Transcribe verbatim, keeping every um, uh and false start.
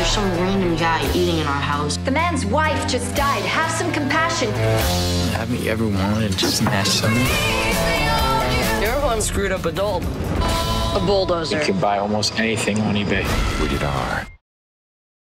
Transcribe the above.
There's some random guy eating in our house. The man's wife just died. Have some compassion. Haven't you ever wanted to smash something? Everyone screwed up a doll. A bulldozer. You could buy almost anything on eBay. Rated R.